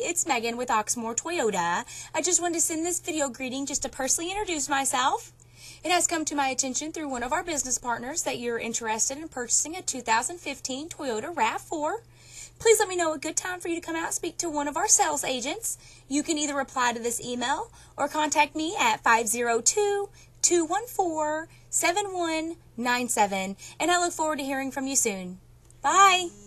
it's Megan with Oxmoor Toyota. I just wanted to send this video greeting just to personally introduce myself. It has come to my attention through one of our business partners that you're interested in purchasing a 2015 Toyota Rav4. Please let me know a good time for you to come out and speak to one of our sales agents. You can either reply to this email or contact me at 502-214-7197, and I look forward to hearing from you soon. Bye!